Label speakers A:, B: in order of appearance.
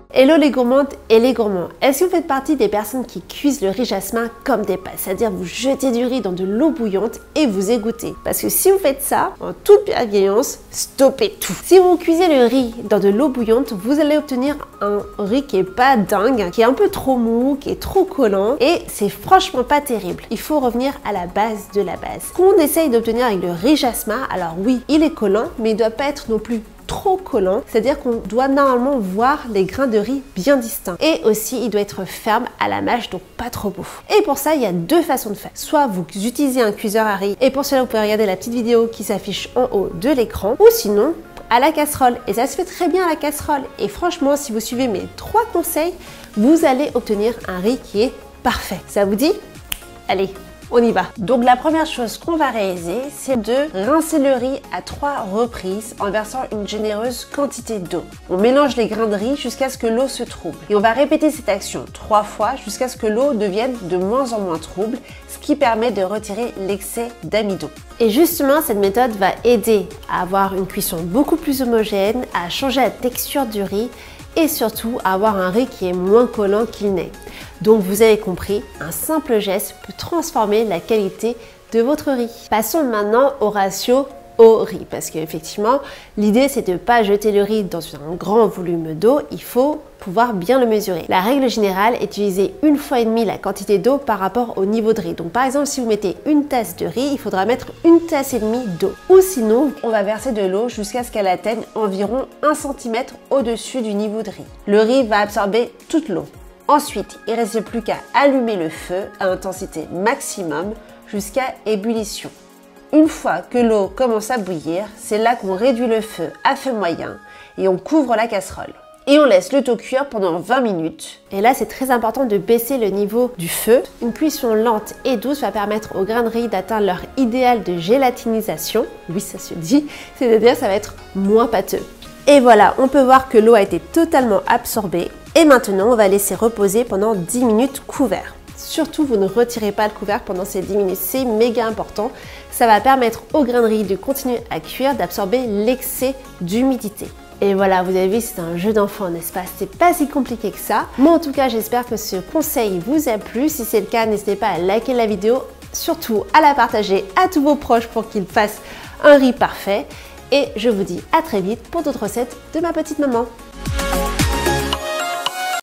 A: Hello les gourmandes et les gourmands, est-ce que vous faites partie des personnes qui cuisent le riz jasmin comme des pâtes, c'est-à-dire vous jetez du riz dans de l'eau bouillante et vous égouttez? Parce que si vous faites ça, en toute bienveillance, stoppez tout. Si vous cuisez le riz dans de l'eau bouillante, vous allez obtenir un riz qui est pas dingue, qui est un peu trop mou, qui est trop collant et c'est franchement pas terrible. Il faut revenir à la base de la base. Ce qu'on essaye d'obtenir avec le riz jasmin, alors oui, il est collant, mais il doit pas être non plus trop collant, c'est-à-dire qu'on doit normalement voir les grains de riz bien distincts. Et aussi, il doit être ferme à la mâche, donc pas trop beau. Et pour ça, il y a deux façons de faire. Soit vous utilisez un cuiseur à riz, et pour cela, vous pouvez regarder la petite vidéo qui s'affiche en haut de l'écran, ou sinon, à la casserole. Et ça se fait très bien à la casserole. Et franchement, si vous suivez mes 3 conseils, vous allez obtenir un riz qui est parfait. Ça vous dit? Allez, on y va. Donc la première chose qu'on va réaliser, c'est de rincer le riz à 3 reprises en versant une généreuse quantité d'eau. On mélange les grains de riz jusqu'à ce que l'eau se trouble. Et on va répéter cette action 3 fois jusqu'à ce que l'eau devienne de moins en moins trouble, ce qui permet de retirer l'excès d'amidon. Et justement, cette méthode va aider à avoir une cuisson beaucoup plus homogène, à changer la texture du riz et surtout à avoir un riz qui est moins collant qu'il n'est. Donc vous avez compris, un simple geste peut transformer la qualité de votre riz. Passons maintenant au ratio au riz, parce qu'effectivement, l'idée c'est de ne pas jeter le riz dans un grand volume d'eau, il faut pouvoir bien le mesurer. La règle générale est d'utiliser 1,5 fois la quantité d'eau par rapport au niveau de riz. Donc par exemple, si vous mettez une tasse de riz, il faudra mettre 1,5 tasses d'eau. Ou sinon, on va verser de l'eau jusqu'à ce qu'elle atteigne environ 1 cm au-dessus du niveau de riz. Le riz va absorber toute l'eau. Ensuite, il ne reste plus qu'à allumer le feu à intensité maximum jusqu'à ébullition. Une fois que l'eau commence à bouillir, c'est là qu'on réduit le feu à feu moyen et on couvre la casserole. Et on laisse le tout cuire pendant 20 minutes. Et là, c'est très important de baisser le niveau du feu. Une cuisson lente et douce va permettre aux grains de riz d'atteindre leur idéal de gélatinisation. Oui, ça se dit, c'est-à-dire ça va être moins pâteux. Et voilà, on peut voir que l'eau a été totalement absorbée. Et maintenant, on va laisser reposer pendant 10 minutes couvert. Surtout, vous ne retirez pas le couvercle pendant ces 10 minutes, c'est méga important. Ça va permettre aux grains de riz de continuer à cuire, d'absorber l'excès d'humidité. Et voilà, vous avez vu, c'est un jeu d'enfant, n'est-ce pas? C'est pas si compliqué que ça. Moi, en tout cas, j'espère que ce conseil vous a plu. Si c'est le cas, n'hésitez pas à liker la vidéo, surtout à la partager à tous vos proches pour qu'ils fassent un riz parfait. Et je vous dis à très vite pour d'autres recettes de ma petite maman.